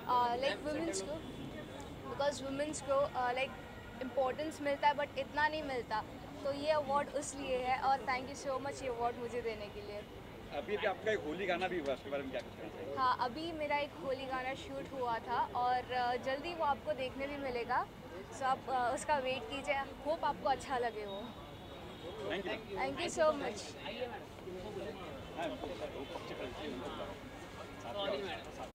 Like womens को, because womens को like importance मिलता है बट इतना नहीं मिलता, तो ये अवार्ड उसलिए है। और थैंक यू सो मच ये अवार्ड मुझे देने के लिए। अभी भी आपका एक होली गाना भी हुआ, उसके बारे में क्या कुछ कहना चाहिए? हाँ, अभी मेरा एक होली गाना शूट हुआ था और जल्दी वो आपको देखने भी मिलेगा, सो आप उसका वेट कीजिए। होप आपको अच्छा लगे वो। Thank you. Thank you so much. हाँ,